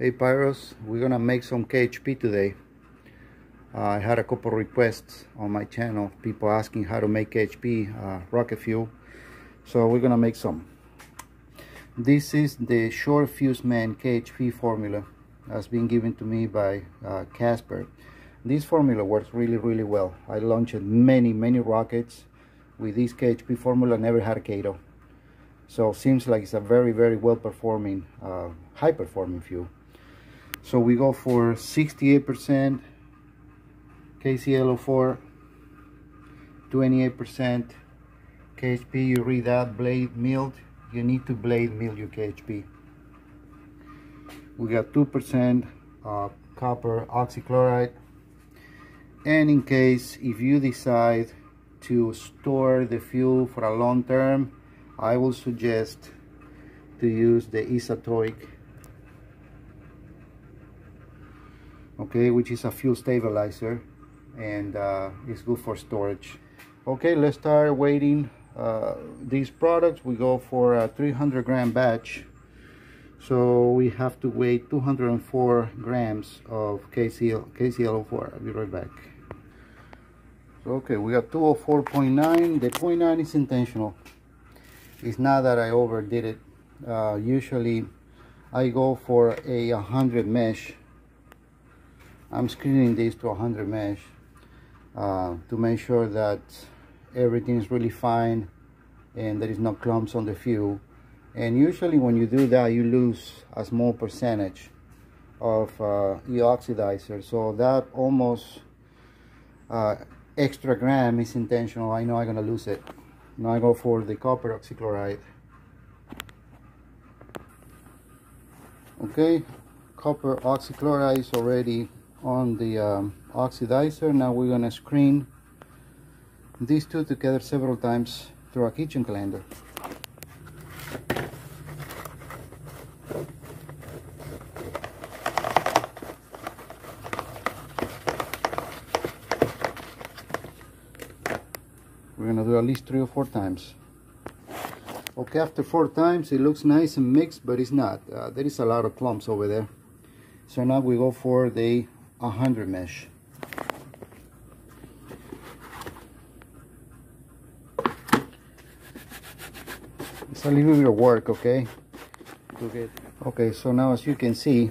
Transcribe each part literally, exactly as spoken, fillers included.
Hey Pyros, we're gonna make some K H P today. Uh, I had a couple requests on my channel, people asking how to make K H P uh, rocket fuel. So we're gonna make some. This is the Short Fuse Man K H P formula that's been given to me by uh, Casper. This formula works really, really well. I launched many, many rockets with this K H P formula, never had a K T O. So seems like it's a very, very well performing, uh, high performing fuel. So we go for sixty-eight percent K C L O four, twenty-eight percent K H P. You read that, blade milled. You need to blade mill your K H P. We got two percent uh, copper oxychloride. And in case if you decide to store the fuel for a long term, I will suggest to use the Isatoic, okay, which is a fuel stabilizer, and uh, it's good for storage. Okay, let's start weighing uh, these products. We go for a three hundred gram batch, so we have to weigh two hundred four grams of K C L O four. I'll be right back. Okay, we got two oh four point nine. The point nine is intentional. It's not that I overdid it. Uh, usually I go for a one hundred mesh. I'm screening this to one hundred mesh uh, to make sure that everything is really fine and there is no clumps on the fuel. And usually when you do that, you lose a small percentage of uh, your oxidizer. So that almost uh, extra gram is intentional. I know I'm gonna lose it. Now I go for the copper oxychloride. Okay, copper oxychloride is already on the um, oxidizer. Now we're gonna screen these two together several times through a kitchen calendar. We're gonna do at least three or four times. Okay, after four times it looks nice and mixed, but it's not. Uh, there is a lot of clumps over there. So now we go for the one hundred mesh. It's a little bit of work, okay? To get. Okay, so now as you can see,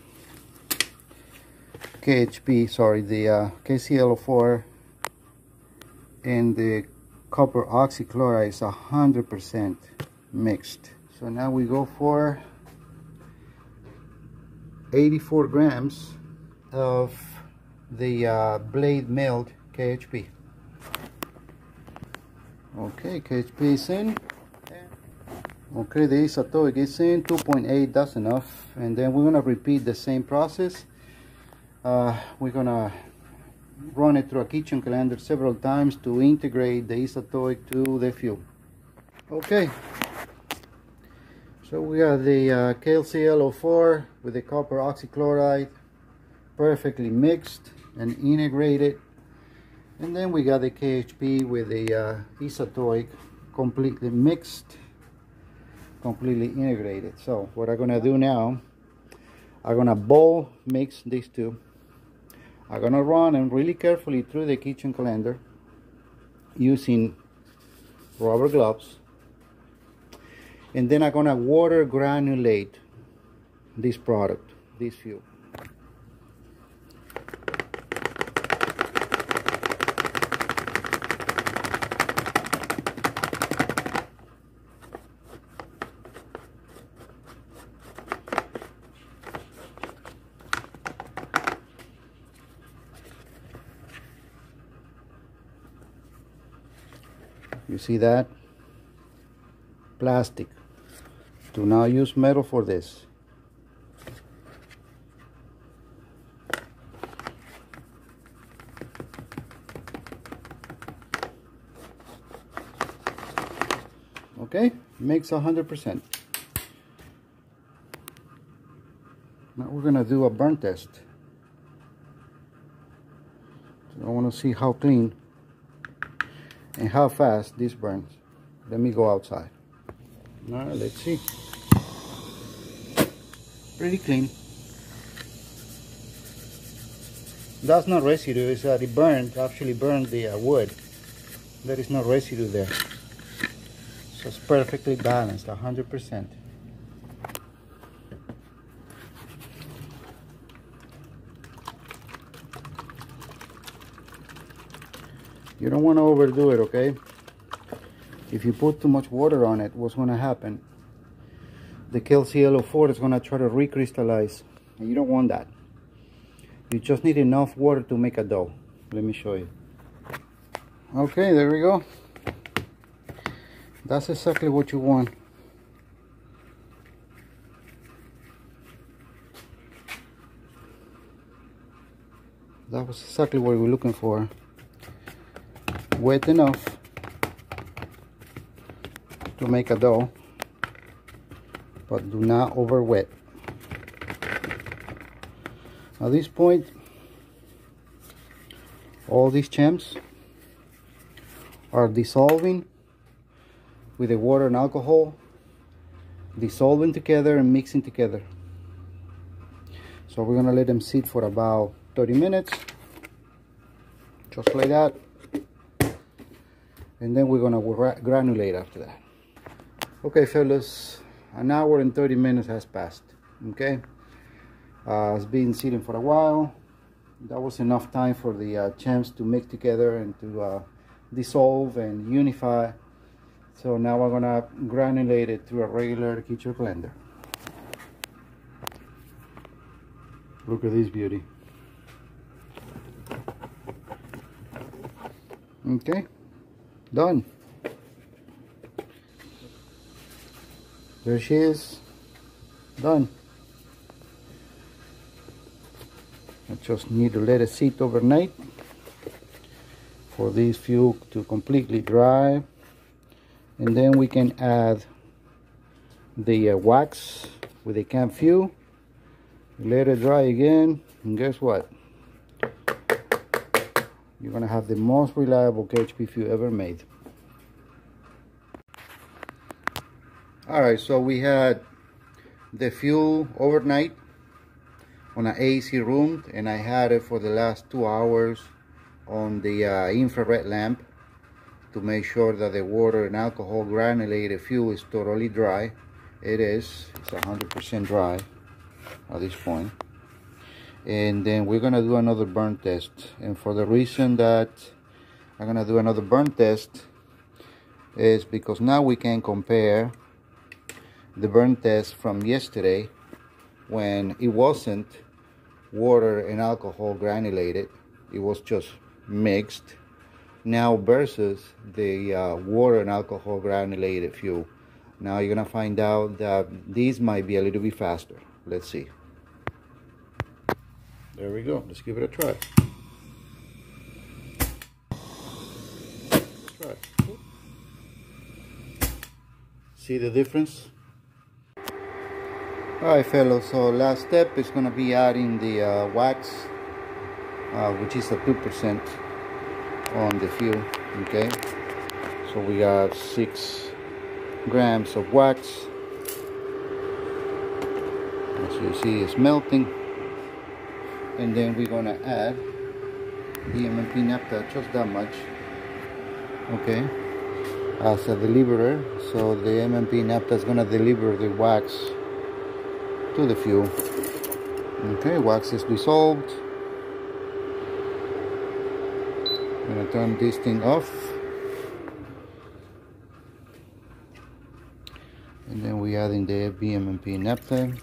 K H P, sorry, the uh, K C L O four and the copper oxychloride is one hundred percent mixed. So now we go for eighty-four grams of the uh, blade milled K H P. Okay, K H P is in. Okay, the Isatoic is in. two point eight, that's enough. And then we're gonna repeat the same process. Uh, we're gonna run it through a kitchen calendar several times to integrate the Isatoic to the fuel. Okay, so we have the uh, K C L O four with the copper oxychloride perfectly mixed and integrated, and then we got the K H P with the uh, Isatoic completely mixed, completely integrated. So what I'm gonna do now, I'm gonna bowl mix these two. I'm gonna run them really carefully through the kitchen calendar using rubber gloves, and then I'm gonna water granulate this product, this fuel. You see that? Plastic. Do not use metal for this. Okay, mix one hundred percent. Now we're gonna do a burn test. So I want to see how clean and how fast this burns. Let me go outside. All right, let's see. Pretty clean. That's not residue, it's that it burned, actually burned the uh, wood. There is no residue there. So it's perfectly balanced, one hundred percent. You don't want to overdo it, okay? If you put too much water on it, what's going to happen? The K L C L O four is going to try to recrystallize, and you don't want that. You just need enough water to make a dough. Let me show you. Okay, there we go. That's exactly what you want. That was exactly what we were looking for. Wet enough to make a dough, but do not over wet. At this point, all these champs are dissolving with the water and alcohol, dissolving together and mixing together. So we're gonna let them sit for about thirty minutes, just like that. And then we're gonna granulate after that. Okay, fellas, an hour and thirty minutes has passed. Okay, uh, it's been sitting for a while. That was enough time for the uh, champs to mix together and to uh, dissolve and unify. So now we're gonna granulate it through a regular kitchen blender. Look at this beauty. Okay. Done. There she is. Done. I just need to let it sit overnight for these few to completely dry, and then we can add the uh, wax with the camp fuel. Let it dry again, and guess what? You're gonna have the most reliable K H P fuel ever made. All right, so we had the fuel overnight on an A C room, and I had it for the last two hours on the uh, infrared lamp to make sure that the water and alcohol granulated fuel is totally dry. It is. It's one hundred percent dry at this point. And then we're gonna do another burn test, and for the reason that I'm gonna do another burn test is because now we can compare the burn test from yesterday when it wasn't water and alcohol granulated, it was just mixed, now versus the uh, water and alcohol granulated fuel. Now you're gonna find out that these might be a little bit faster. Let's see. There we go. Let's give it a try. Let's try. See the difference? Alright, fellows, so last step is going to be adding the uh, wax, uh, which is a two percent on the fuel. Okay, so we got six grams of wax. As you see, it's melting. And then we're gonna add the M M P naphtha, just that much, okay, as a deliverer. So the M M P naphtha is gonna deliver the wax to the fuel. Okay, wax is dissolved. I'm gonna turn this thing off, and then we add in the B M M P naphtha.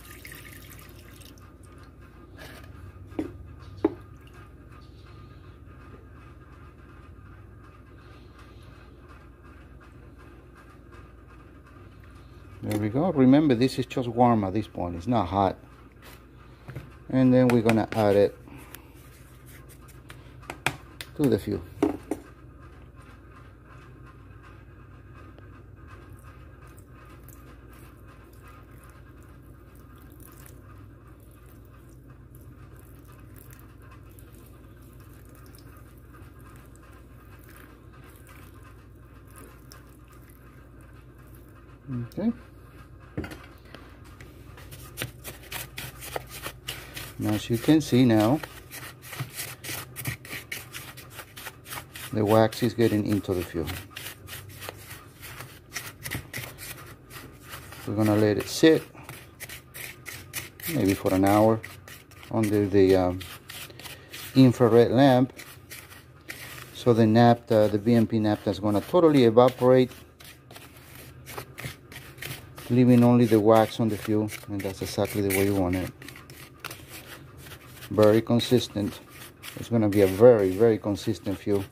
There we go. Remember, this is just warm at this point. It's not hot. And then we're gonna add it to the fuel. Okay. Now, as you can see now, the wax is getting into the fuel. We're gonna let it sit maybe for an hour under the um, infrared lamp, so the naphtha, the V M P naphtha, is gonna totally evaporate, leaving only the wax on the fuel, and that's exactly the way you want it. Very consistent. It's gonna be a very, very consistent fuel.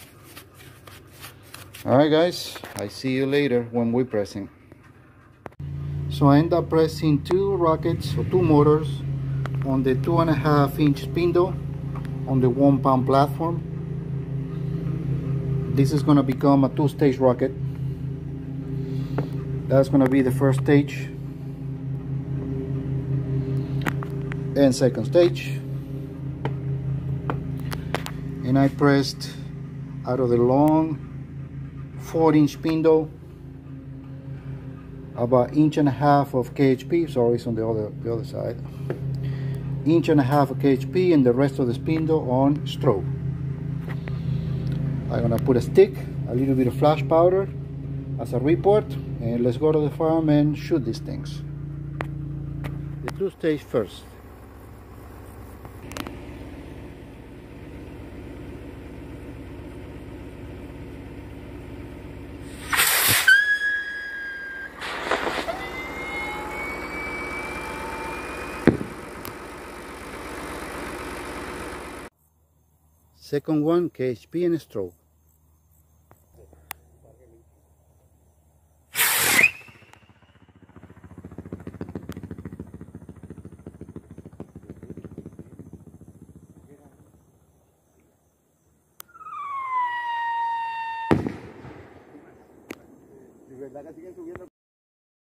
All right, guys, I see you later when we're pressing. So I end up pressing two rockets or two motors on the two and a half inch spindle on the one pound platform. This is gonna become a two-stage rocket. That's gonna be the first stage and second stage. And I pressed out of the long four inch spindle about inch and a half of K H P. Sorry, it's on the other the other side. Inch and a half of K H P, and the rest of the spindle on strobe. I'm gonna put a stick, a little bit of flash powder as a report, and let's go to the farm and shoot these things. The two stage first. Second one, K H P and strobe. ¿Verdad que siguen subiendo?